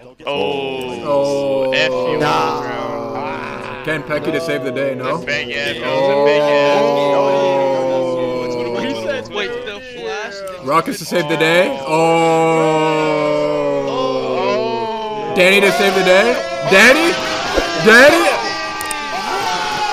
Oh. F you, bro. Ken Pecky to save the day, no? Big F. That was a big F. What he said? Wait, the flash. Rockets to save the day. Oh. Danny to save the day. Danny?